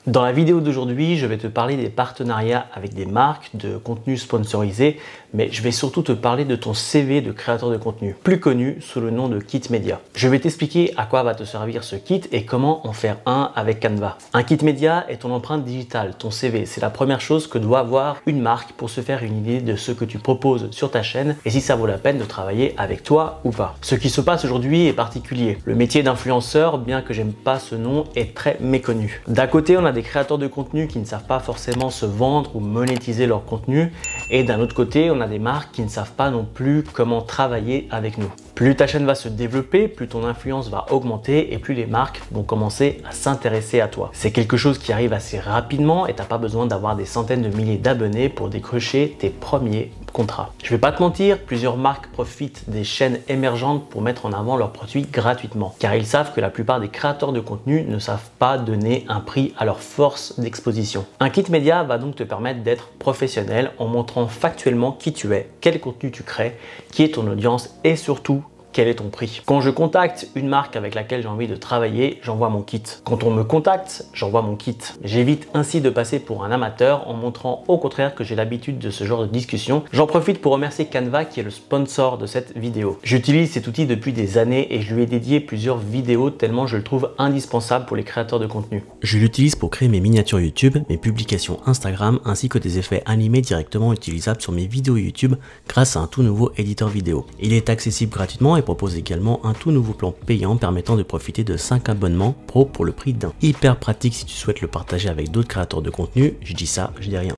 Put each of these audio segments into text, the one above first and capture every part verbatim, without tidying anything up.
Dans la vidéo d'aujourd'hui, je vais te parler des partenariats avec des marques de contenu sponsorisé, mais je vais surtout te parler de ton C V de créateur de contenu, plus connu sous le nom de kit média. Je vais t'expliquer à quoi va te servir ce kit et comment en faire un avec Canva. Un kit média est ton empreinte digitale, ton C V. C'est la première chose que doit avoir une marque pour se faire une idée de ce que tu proposes sur ta chaîne et si ça vaut la peine de travailler avec toi ou pas. Ce qui se passe aujourd'hui est particulier. Le métier d'influenceur, bien que j'aime pas ce nom, est très méconnu. D'un côté, on a des créateurs de contenu qui ne savent pas forcément se vendre ou monétiser leur contenu et d'un autre côté, on a des marques qui ne savent pas non plus comment travailler avec nous. Plus ta chaîne va se développer, plus ton influence va augmenter et plus les marques vont commencer à s'intéresser à toi. C'est quelque chose qui arrive assez rapidement et tu n'as pas besoin d'avoir des centaines de milliers d'abonnés pour décrocher tes premiers contrats. Je vais pas te mentir, plusieurs marques profitent des chaînes émergentes pour mettre en avant leurs produits gratuitement, car ils savent que la plupart des créateurs de contenu ne savent pas donner un prix à leur force d'exposition. Un kit média va donc te permettre d'être professionnel en montrant factuellement qui tu es, quel contenu tu crées, qui est ton audience et surtout quel est ton prix. Quand je contacte une marque avec laquelle j'ai envie de travailler, j'envoie mon kit. Quand on me contacte, j'envoie mon kit. J'évite ainsi de passer pour un amateur en montrant au contraire que j'ai l'habitude de ce genre de discussion. J'en profite pour remercier Canva qui est le sponsor de cette vidéo. J'utilise cet outil depuis des années et je lui ai dédié plusieurs vidéos tellement je le trouve indispensable pour les créateurs de contenu. Je l'utilise pour créer mes miniatures YouTube, mes publications Instagram ainsi que des effets animés directement utilisables sur mes vidéos YouTube grâce à un tout nouveau éditeur vidéo. Il est accessible gratuitement et propose également un tout nouveau plan payant permettant de profiter de cinq abonnements pro pour le prix d'un. Hyper pratique si tu souhaites le partager avec d'autres créateurs de contenu, je dis ça, je dis rien.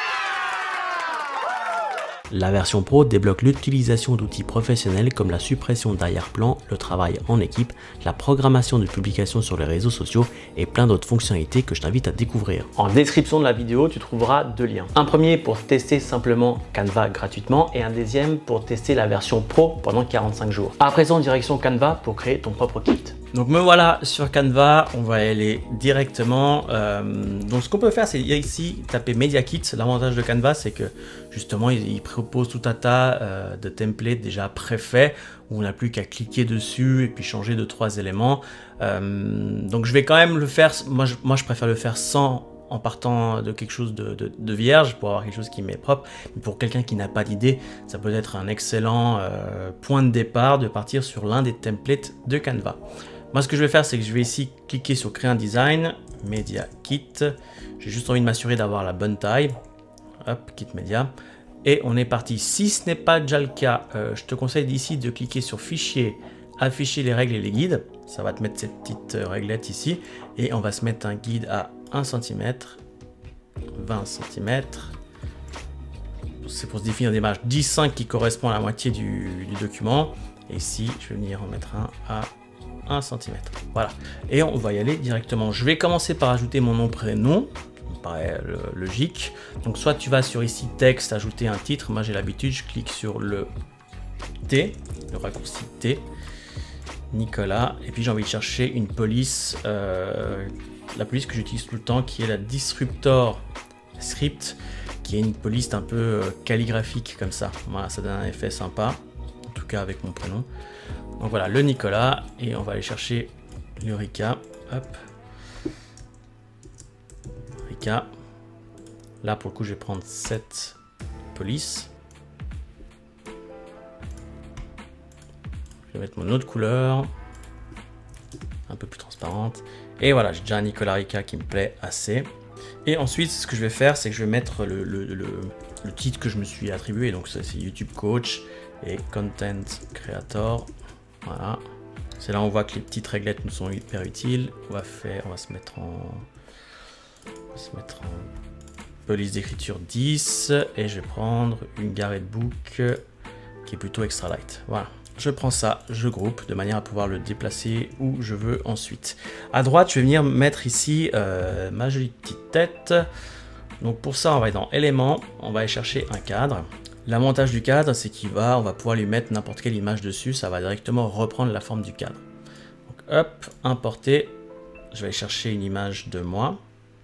La version pro débloque l'utilisation d'outils professionnels comme la suppression d'arrière-plan, le travail en équipe, la programmation de publications sur les réseaux sociaux et plein d'autres fonctionnalités que je t'invite à découvrir. En description de la vidéo, tu trouveras deux liens. Un premier pour tester simplement Canva gratuitement et un deuxième pour tester la version pro pendant quarante-cinq jours. À présent, direction Canva pour créer ton propre kit. Donc me voilà sur Canva, on va y aller directement. Euh, donc ce qu'on peut faire, c'est ici taper Media Kit. L'avantage de Canva, c'est que justement, il, il propose tout un tas euh, de templates déjà préfaits où on n'a plus qu'à cliquer dessus et puis changer de trois éléments. Euh, donc je vais quand même le faire. Moi je, moi, je préfère le faire sans en partant de quelque chose de, de, de vierge pour avoir quelque chose qui m'est propre. Mais pour quelqu'un qui n'a pas d'idée, ça peut être un excellent euh, point de départ de partir sur l'un des templates de Canva. Moi, ce que je vais faire, c'est que je vais ici cliquer sur créer un design, Media Kit. J'ai juste envie de m'assurer d'avoir la bonne taille. Hop, Kit Media. Et on est parti. Si ce n'est pas déjà le cas, euh, je te conseille d'ici de cliquer sur Fichier, afficher les règles et les guides. Ça va te mettre cette petite réglette ici. Et on va se mettre un guide à un centimètre, vingt centimètres. C'est pour se définir des marges dix cinq qui correspond à la moitié du, du document. Et ici, je vais venir en mettre un à un centimètre. Voilà. Et on va y aller directement. Je vais commencer par ajouter mon nom, prénom. Ça me paraît logique. Donc, soit tu vas sur ici, texte, ajouter un titre. Moi, j'ai l'habitude, je clique sur le T, le raccourci T. Nicolas. Et puis, j'ai envie de chercher une police. Euh, la police que j'utilise tout le temps, qui est la Disruptor Script, qui est une police un peu calligraphique comme ça. Voilà, ça donne un effet sympa. En tout cas, avec mon prénom. Donc voilà, le Nicolas, et on va aller chercher le Rika. Hop. Rika. Là, pour le coup, je vais prendre cette police. Je vais mettre mon autre couleur. Un peu plus transparente. Et voilà, j'ai déjà un Nicolas Rika qui me plaît assez. Et ensuite, ce que je vais faire, c'est que je vais mettre le, le, le, le titre que je me suis attribué. Donc, c'est YouTube Coach et Content Creator. Voilà, c'est là où on voit que les petites réglettes nous sont hyper utiles. On va faire, on va se mettre en, on va se mettre en police d'écriture dix et je vais prendre une Garrett Book qui est plutôt extra light. Voilà, je prends ça, je groupe de manière à pouvoir le déplacer où je veux ensuite. À droite, je vais venir mettre ici euh, ma jolie petite tête. Donc pour ça, on va aller dans éléments, on va aller chercher un cadre. L'avantage du cadre, c'est qu'il va, on va pouvoir lui mettre n'importe quelle image dessus, ça va directement reprendre la forme du cadre. Donc hop, importer, je vais aller chercher une image de moi.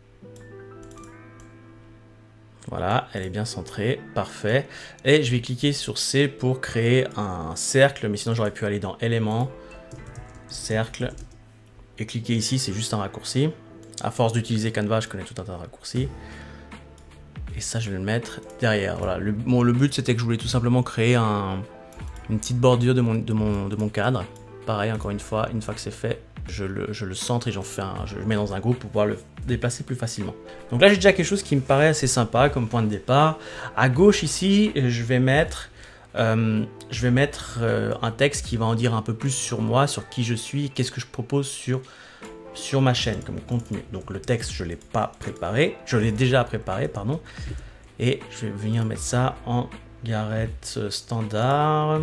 Voilà, elle est bien centrée, parfait. Et je vais cliquer sur C pour créer un cercle, mais sinon j'aurais pu aller dans éléments, cercle, et cliquer ici, c'est juste un raccourci. À force d'utiliser Canva, je connais tout un tas de raccourcis. Et ça, je vais le mettre derrière. Voilà. Le, bon, le but, c'était que je voulais tout simplement créer un, une petite bordure de mon, de, mon, de mon cadre. Pareil, encore une fois, une fois que c'est fait, je le, je le centre et j'en fais un, je le mets dans un groupe pour pouvoir le déplacer plus facilement. Donc là, j'ai déjà quelque chose qui me paraît assez sympa comme point de départ. À gauche, ici, je vais mettre, euh, je vais mettre euh, un texte qui va en dire un peu plus sur moi, sur qui je suis, qu'est-ce que je propose sur... sur ma chaîne comme contenu. Donc le texte, je ne l'ai pas préparé, je l'ai déjà préparé, pardon. Et je vais venir mettre ça en Gareth standard.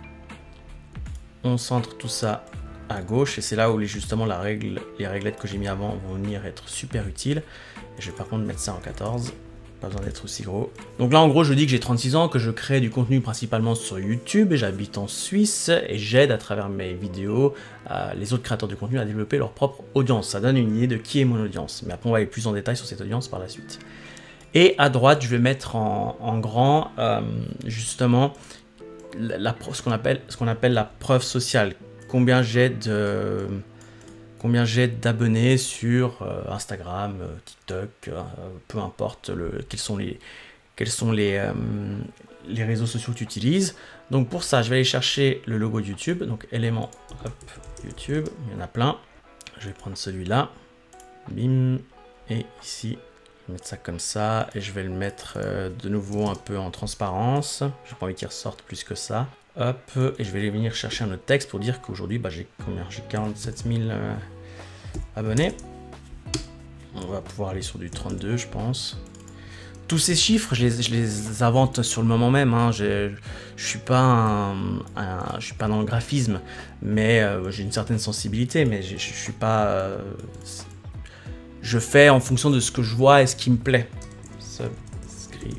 On centre tout ça à gauche et c'est là où les, justement la règle, les réglettes que j'ai mis avant vont venir être super utiles. Et je vais par contre mettre ça en quatorze. Pas besoin d'être aussi gros. Donc là, en gros, je dis que j'ai trente-six ans, que je crée du contenu principalement sur YouTube, et j'habite en Suisse, et j'aide à travers mes vidéos euh, les autres créateurs de contenu à développer leur propre audience. Ça donne une idée de qui est mon audience. Mais après, on va aller plus en détail sur cette audience par la suite. Et à droite, je vais mettre en, en grand, euh, justement, la, la, ce qu'on appelle, ce qu'on appelle la preuve sociale. Combien j'ai de... Combien j'ai d'abonnés sur euh, Instagram, euh, TikTok, euh, peu importe le, quels sont les, quels sont les, euh, les réseaux sociaux que tu utilises. Donc pour ça, je vais aller chercher le logo de YouTube. Donc élément, hop, YouTube, il y en a plein. Je vais prendre celui-là, bim, et ici, je vais mettre ça comme ça, et je vais le mettre euh, de nouveau un peu en transparence. J'ai pas envie qu'il ressorte plus que ça. Hop, et je vais aller venir chercher un autre texte pour dire qu'aujourd'hui, bah, j'ai combien? J'ai quarante-sept mille euh, abonnés. On va pouvoir aller sur du trente-deux, je pense. Tous ces chiffres, je les, je les invente sur le moment même. Hein. Je je suis pas un, un, je suis pas dans le graphisme, mais euh, j'ai une certaine sensibilité, mais je, je suis pas. Euh, je fais en fonction de ce que je vois et ce qui me plaît. Subscribers.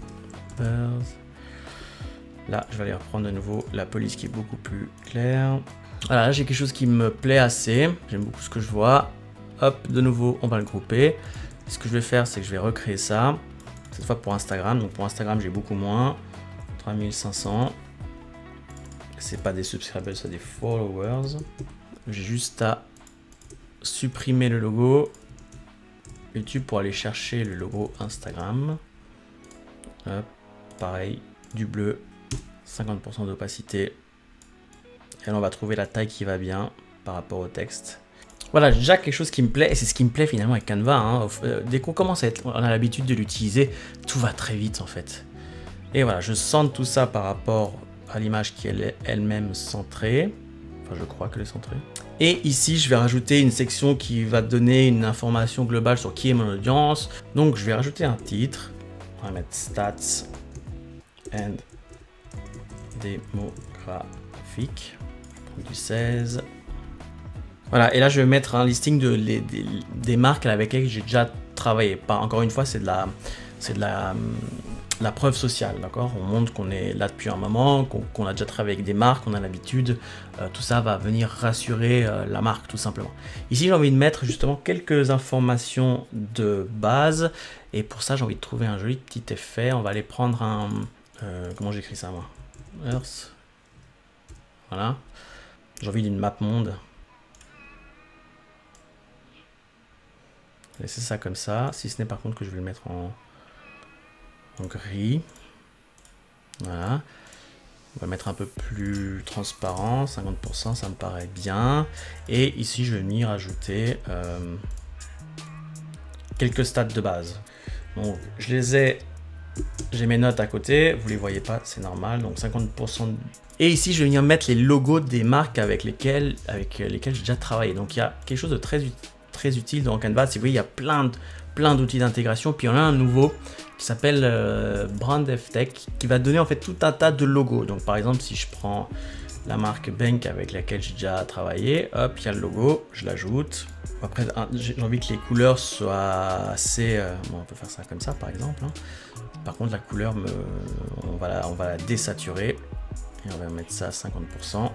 Là, je vais aller reprendre de nouveau la police qui est beaucoup plus claire. Voilà, là j'ai quelque chose qui me plaît assez. J'aime beaucoup ce que je vois. Hop, de nouveau, on va le grouper. Ce que je vais faire, c'est que je vais recréer ça. Cette fois pour Instagram. Donc pour Instagram, j'ai beaucoup moins. trois mille cinq cents. C'est pas des subscribers, c'est des followers. J'ai juste à supprimer le logo YouTube pour aller chercher le logo Instagram. Hop, pareil, du bleu. cinquante pour cent d'opacité. Et là, on va trouver la taille qui va bien par rapport au texte. Voilà, déjà quelque chose qui me plaît, et c'est ce qui me plaît finalement avec Canva. Hein. Dès qu'on commence à être, on a l'habitude de l'utiliser, tout va très vite en fait. Et voilà, je centre tout ça par rapport à l'image qui est elle-même centrée. Enfin, je crois qu'elle est centrée. Et ici, je vais rajouter une section qui va donner une information globale sur qui est mon audience. Donc, je vais rajouter un titre. On va mettre Stats and démographique, du seize. Voilà, et là je vais mettre un listing de, les, des, des marques avec lesquelles j'ai déjà travaillé. Pas, encore une fois, c'est de la, c'est de la, la preuve sociale, d'accord? On montre qu'on est là depuis un moment, qu'on qu'on a déjà travaillé avec des marques, on a l'habitude. Euh, tout ça va venir rassurer euh, la marque, tout simplement. Ici, j'ai envie de mettre justement quelques informations de base. Et pour ça, j'ai envie de trouver un joli petit effet. On va aller prendre un... Euh, comment j'écris ça, moi? Earth. Voilà. J'ai envie d'une map monde. Laisser ça comme ça. Si ce n'est par contre que je vais le mettre en, en gris. Voilà. On va le mettre un peu plus transparent. cinquante pour cent, ça me paraît bien. Et ici, je vais venir ajouter euh, quelques stats de base. Donc, je les ai... J'ai mes notes à côté, vous les voyez pas, c'est normal, donc cinquante pour cent. Et ici, je vais venir mettre les logos des marques avec lesquelles, avec lesquelles j'ai déjà travaillé. Donc, il y a quelque chose de très, très utile dans Canva. Si vous voyez, il y a plein de, plein d'outils d'intégration. Puis, il y en a un nouveau qui s'appelle euh, BrandFTech, qui va donner en fait tout un tas de logos. Donc, par exemple, si je prends la marque Bank avec laquelle j'ai déjà travaillé, hop, il y a le logo, je l'ajoute. Après, j'ai envie que les couleurs soient assez... Euh, bon, on peut faire ça comme ça, par exemple. Hein. Par contre, la couleur, me, on, va la, on va la désaturer. Et on va mettre ça à cinquante pour cent.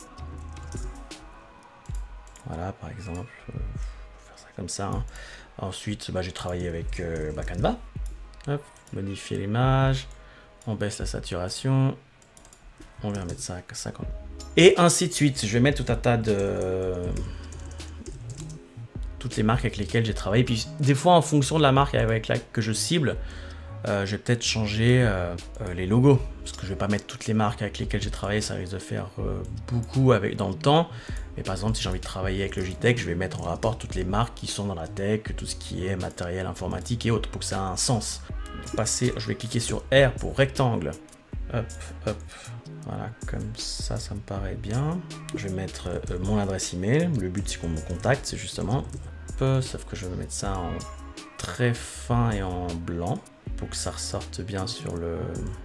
Voilà, par exemple. Euh, faire ça comme ça. Hein. Ensuite, bah, j'ai travaillé avec euh, bah, Canva. Hop, modifier l'image. On baisse la saturation. On va mettre ça à cinquante. Et ainsi de suite. Je vais mettre tout un tas de... toutes les marques avec lesquelles j'ai travaillé. Puis des fois, en fonction de la marque avec laquelle que je cible, euh, je vais peut-être changer euh, euh, les logos. Parce que je vais pas mettre toutes les marques avec lesquelles j'ai travaillé, ça risque de faire euh, beaucoup avec, dans le temps. Mais par exemple, si j'ai envie de travailler avec Logitech, je vais mettre en rapport toutes les marques qui sont dans la tech, tout ce qui est matériel informatique et autres, pour que ça ait un sens. Passer, je vais cliquer sur R pour rectangle. Hop, hop. Voilà, comme ça, ça me paraît bien. Je vais mettre euh, mon adresse email. Le but, c'est qu'on me contacte, c'est justement. Hop, sauf que je vais mettre ça en très fin et en blanc pour que ça ressorte bien sur le,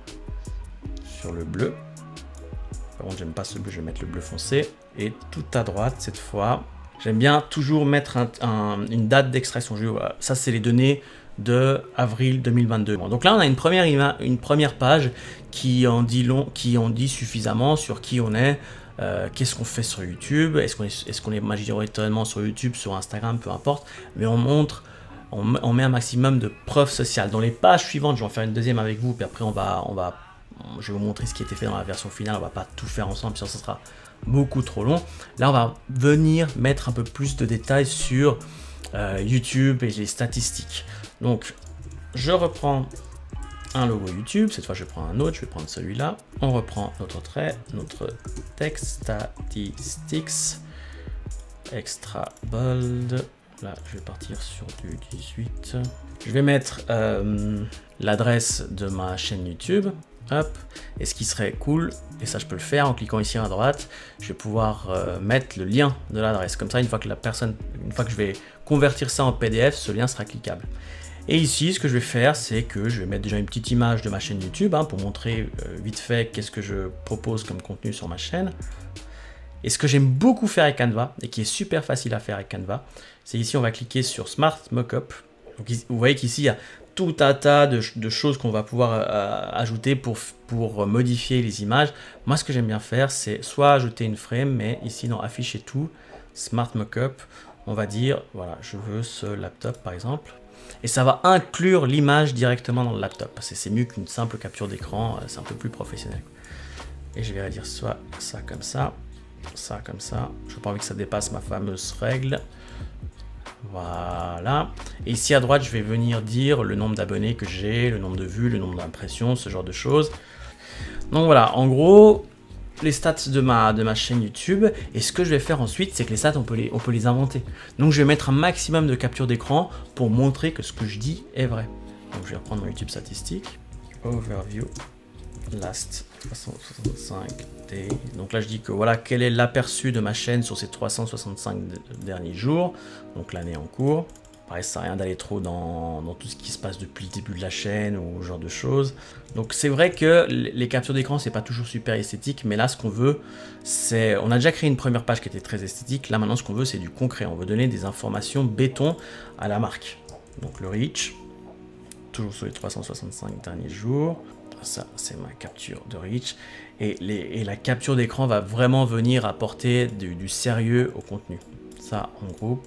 sur le bleu. Par contre, j'aime pas ce bleu, je vais mettre le bleu foncé. Et tout à droite, cette fois, j'aime bien toujours mettre un, un, une date d'extraction. Voilà. Ça, c'est les données de avril deux mille vingt-deux. Bon, donc là, on a une première, une première page qui en dit long, qui en dit suffisamment sur qui on est, euh, qu'est-ce qu'on fait sur YouTube, est-ce qu'on est, est-ce qu'on est majoritairement sur YouTube, sur Instagram, peu importe, mais on montre, on, on met un maximum de preuves sociales. Dans les pages suivantes, je vais en faire une deuxième avec vous, puis après on va, on va, je vais vous montrer ce qui a été fait dans la version finale. On va pas tout faire ensemble, sinon ça sera beaucoup trop long. Là, on va venir mettre un peu plus de détails sur euh, YouTube et les statistiques. Donc, je reprends un logo YouTube. Cette fois, je prends un autre. Je vais prendre celui-là. On reprend notre trait, notre texte, statistics, extra bold. Là, je vais partir sur du dix-huit. Je vais mettre euh, l'adresse de ma chaîne YouTube. Hop. Et ce qui serait cool, et ça je peux le faire en cliquant ici à droite, je vais pouvoir euh, mettre le lien de l'adresse. Comme ça, une fois que la personne, une fois que je vais convertir ça en P D F, ce lien sera cliquable. Et ici, ce que je vais faire, c'est que je vais mettre déjà une petite image de ma chaîne YouTube hein, pour montrer euh, vite fait qu'est-ce que je propose comme contenu sur ma chaîne. Et ce que j'aime beaucoup faire avec Canva, et qui est super facile à faire avec Canva, c'est ici on va cliquer sur Smart Mockup. Donc vous voyez qu'ici il y a tout un tas de, de choses qu'on va pouvoir euh, ajouter pour, pour modifier les images. Moi, ce que j'aime bien faire, c'est soit ajouter une frame, mais ici dans Afficher tout, Smart Mockup, on va dire, voilà, je veux ce laptop par exemple. Et ça va inclure l'image directement dans le laptop. Parce que c'est mieux qu'une simple capture d'écran, c'est un peu plus professionnel. Et je vais dire soit ça comme ça, ça comme ça. Je n'ai pas envie que ça dépasse ma fameuse règle. Voilà. Et ici à droite, je vais venir dire le nombre d'abonnés que j'ai, le nombre de vues, le nombre d'impressions, ce genre de choses. Donc voilà, en gros, les stats de ma, de ma chaîne YouTube. Et ce que je vais faire ensuite, c'est que les stats, on peut les, on peut les inventer. Donc je vais mettre un maximum de captures d'écran pour montrer que ce que je dis est vrai. Donc je vais reprendre mon YouTube statistique. Overview. Last trois cent soixante-cinq days. Donc là, je dis que voilà quel est l'aperçu de ma chaîne sur ces trois cent soixante-cinq derniers jours. Donc l'année en cours. Pareil, ça sert à rien d'aller trop dans, dans tout ce qui se passe depuis le début de la chaîne ou ce genre de choses. Donc c'est vrai que les captures d'écran, c'est pas toujours super esthétique, mais là, ce qu'on veut, c'est... On a déjà créé une première page qui était très esthétique. Là, maintenant, ce qu'on veut, c'est du concret. On veut donner des informations béton à la marque. Donc le reach, toujours sur les trois cent soixante-cinq derniers jours. Ça, c'est ma capture de reach. Et, les, et la capture d'écran va vraiment venir apporter du, du sérieux au contenu. Ça, on groupe.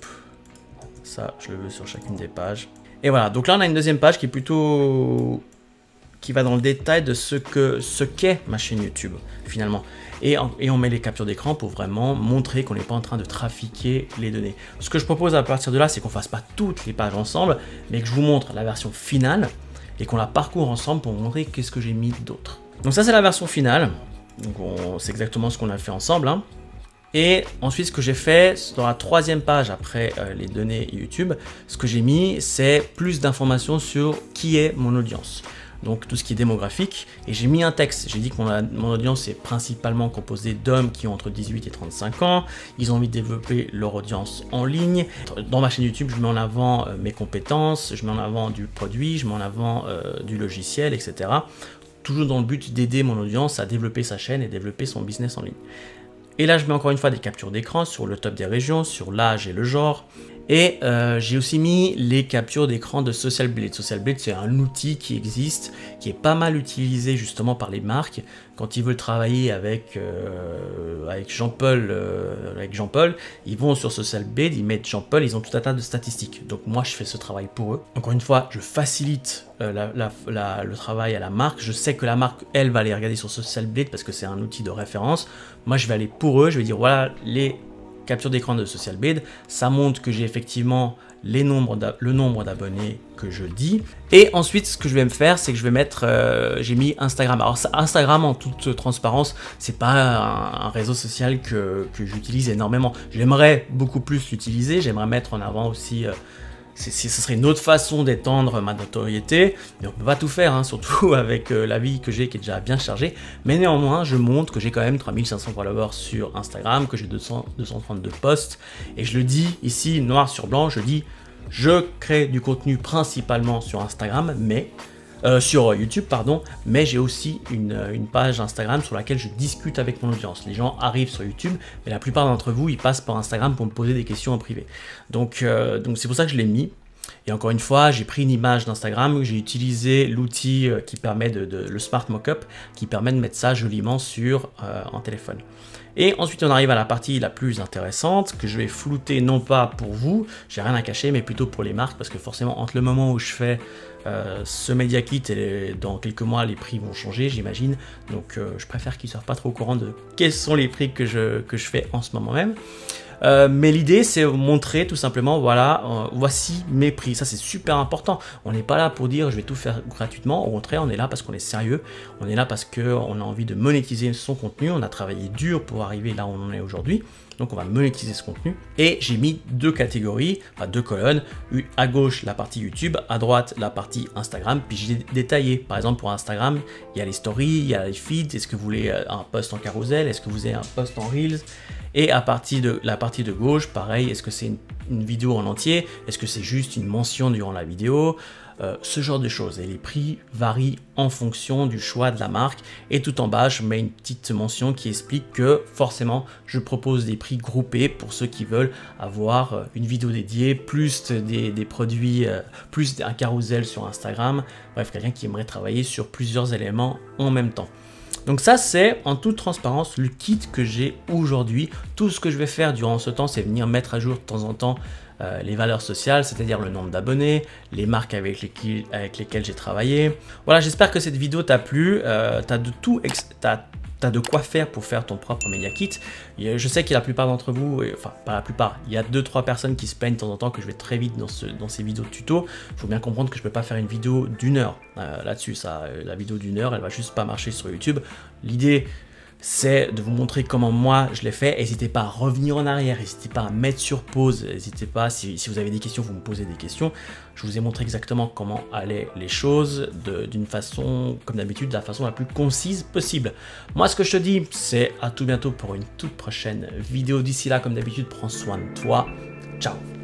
Ça, je le veux sur chacune des pages. Et voilà, donc là, on a une deuxième page qui est plutôt... qui va dans le détail de ce que ce qu'est ma chaîne YouTube, finalement. Et, et on met les captures d'écran pour vraiment montrer qu'on n'est pas en train de trafiquer les données. Ce que je propose à partir de là, c'est qu'on ne fasse pas toutes les pages ensemble, mais que je vous montre la version finale et qu'on la parcourt ensemble pour vous montrer qu'est-ce que j'ai mis d'autre. Donc ça, c'est la version finale. Donc c'est exactement ce qu'on a fait ensemble. Hein. Et ensuite, ce que j'ai fait dans la troisième page après euh, les données YouTube, ce que j'ai mis, c'est plus d'informations sur qui est mon audience. Donc tout ce qui est démographique, et j'ai mis un texte. J'ai dit que mon, mon audience est principalement composée d'hommes qui ont entre dix-huit et trente-cinq ans. Ils ont envie de développer leur audience en ligne. Dans ma chaîne YouTube, je mets en avant euh, mes compétences, je mets en avant du produit, je mets en avant euh, du logiciel, et cetera. Toujours dans le but d'aider mon audience à développer sa chaîne et développer son business en ligne. Et là, je mets encore une fois des captures d'écran sur le top des régions, sur l'âge et le genre. Et euh, j'ai aussi mis les captures d'écran de Social Blade. Social Blade, c'est un outil qui existe, qui est pas mal utilisé justement par les marques quand ils veulent travailler avec, euh, avec Jean-Paul. Euh, avec Jean-Paul, ils vont sur Social Blade, ils mettent Jean-Paul, ils ont tout un tas de statistiques. Donc moi, je fais ce travail pour eux. Encore une fois, je facilite euh, la, la, la, le travail à la marque. Je sais que la marque, elle, va aller regarder sur Social Blade parce que c'est un outil de référence. Moi, je vais aller pour eux, je vais dire voilà les capture d'écran de SocialBid, ça montre que j'ai effectivement les nombres le nombre d'abonnés que je dis. Et ensuite, ce que je vais me faire, c'est que je vais mettre, euh, j'ai mis Instagram. Alors ça, Instagram, en toute transparence, c'est pas un, un réseau social que, que j'utilise énormément. J'aimerais beaucoup plus l'utiliser, j'aimerais mettre en avant aussi... Euh, Ce serait une autre façon d'étendre ma notoriété, mais on peut pas tout faire, hein, surtout avec euh, la vie que j'ai qui est déjà bien chargée. Mais néanmoins, je montre que j'ai quand même trois mille cinq cents followers sur Instagram, que j'ai deux cents, deux cent trente-deux posts, et je le dis ici, noir sur blanc, je dis, je crée du contenu principalement sur Instagram, mais... Euh, sur YouTube, pardon, mais j'ai aussi une, une page Instagram sur laquelle je discute avec mon audience. Les gens arrivent sur YouTube, mais la plupart d'entre vous, ils passent par Instagram pour me poser des questions en privé. Donc, euh, donc c'est pour ça que je l'ai mis. Et encore une fois, j'ai pris une image d'Instagram, j'ai utilisé l'outil qui permet de, de le Smart Mockup, qui permet de mettre ça joliment sur euh, un téléphone. Et ensuite, on arrive à la partie la plus intéressante, que je vais flouter non pas pour vous, j'ai rien à cacher, mais plutôt pour les marques, parce que forcément, entre le moment où je fais euh, ce Media Kit et dans quelques mois, les prix vont changer, j'imagine. Donc, euh, je préfère qu'ils ne soient pas trop au courant de quels sont les prix que je, que je fais en ce moment même. Euh, mais l'idée, c'est de montrer tout simplement, voilà, euh, voici mes prix. Ça, c'est super important. On n'est pas là pour dire je vais tout faire gratuitement. Au contraire, on est là parce qu'on est sérieux. On est là parce qu'on a envie de monétiser son contenu. On a travaillé dur pour arriver là où on en est aujourd'hui. Donc, on va monétiser ce contenu. Et j'ai mis deux catégories, enfin deux colonnes. À gauche, la partie YouTube. À droite, la partie Instagram. Puis, j'ai détaillé. Par exemple, pour Instagram, il y a les stories, il y a les feeds. Est-ce que vous voulez un post en carousel? Est-ce que vous avez un post en Reels? Et à partir de la partie de gauche, pareil, est-ce que c'est une, une vidéo en entier? Est-ce que c'est juste une mention durant la vidéo? euh, Ce genre de choses. Et les prix varient en fonction du choix de la marque. Et tout en bas, je mets une petite mention qui explique que forcément, je propose des prix groupés pour ceux qui veulent avoir une vidéo dédiée, plus des, des produits, euh, plus un carousel sur Instagram. Bref, quelqu'un qui aimerait travailler sur plusieurs éléments en même temps. Donc ça, c'est en toute transparence le kit que j'ai aujourd'hui. Tout ce que je vais faire durant ce temps, c'est venir mettre à jour de temps en temps euh, les valeurs sociales, c'est-à-dire le nombre d'abonnés, les marques avec lesquelles, avec lesquelles j'ai travaillé. Voilà, j'espère que cette vidéo t'a plu. Euh, tu as de tout, t'as, t'as de quoi faire pour faire ton propre Media Kit. Je sais qu'il y a la plupart d'entre vous, enfin pas la plupart, il y a deux trois personnes qui se plaignent de temps en temps que je vais très vite dans, ce, dans ces vidéos de tuto. Il faut bien comprendre que je ne peux pas faire une vidéo d'une heure euh, là-dessus. Ça, la vidéo d'une heure, elle va juste pas marcher sur YouTube. L'idée, c'est de vous montrer comment moi je l'ai fait. N'hésitez pas à revenir en arrière, n'hésitez pas à mettre sur pause, n'hésitez pas, si, si vous avez des questions, vous me posez des questions. Je vous ai montré exactement comment allaient les choses d'une façon, comme d'habitude, de la façon la plus concise possible. Moi, ce que je te dis, c'est à tout bientôt pour une toute prochaine vidéo. D'ici là, comme d'habitude, prends soin de toi. Ciao!